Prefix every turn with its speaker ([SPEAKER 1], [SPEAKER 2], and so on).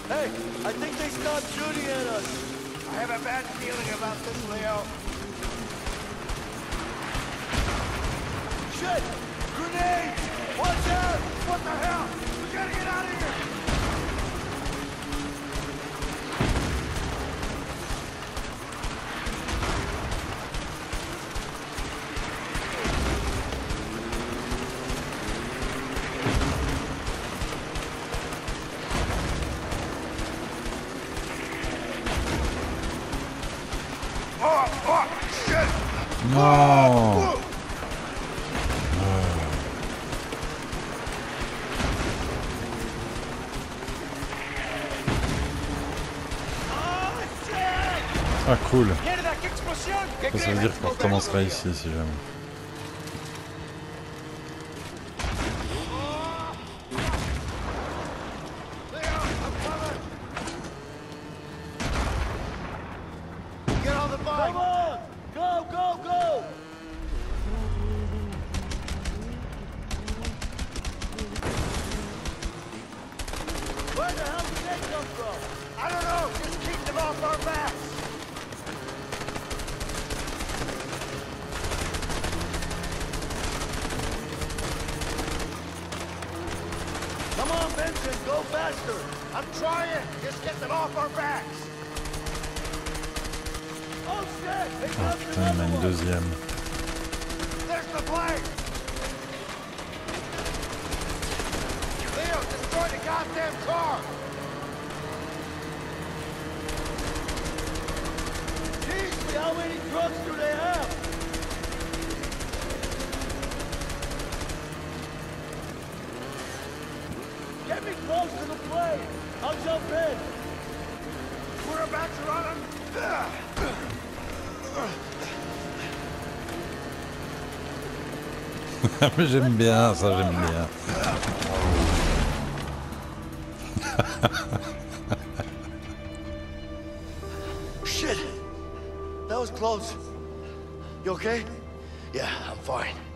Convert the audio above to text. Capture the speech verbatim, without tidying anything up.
[SPEAKER 1] Hey, I think they stopped shooting at us.
[SPEAKER 2] I have a bad feeling about this, Leo.
[SPEAKER 1] Shit! Grenade! Watch out!
[SPEAKER 2] What the hell? We gotta get out of here! Oh, oh, shit!
[SPEAKER 3] Non.
[SPEAKER 2] Oh,
[SPEAKER 3] Ah cool.
[SPEAKER 2] viens de la explosion!
[SPEAKER 3] Ça, ça veut dire qu'on recommencera ici si jamais.
[SPEAKER 2] Leo, I'm coming! Get on the bike!
[SPEAKER 1] Come on! Go, go, go! Where the hell did they come from?
[SPEAKER 2] I don't know, just keep them off our backs!
[SPEAKER 1] Come on, Benson, go faster!
[SPEAKER 2] I'm trying, just get them off our backs!
[SPEAKER 1] Oh shit! They
[SPEAKER 3] Ah
[SPEAKER 1] got
[SPEAKER 3] putain, il y en a une deuxième.
[SPEAKER 2] There's the plane! Leo, destroy the goddamn car!
[SPEAKER 1] Jeez, how many trucks do they have? Get me close to the plane. I'll jump in.
[SPEAKER 2] We're about to run them!
[SPEAKER 3] Mais j'aime bien, ça j'aime bien.
[SPEAKER 1] Shit! That was close. You okay?
[SPEAKER 2] Yeah, I'm fine.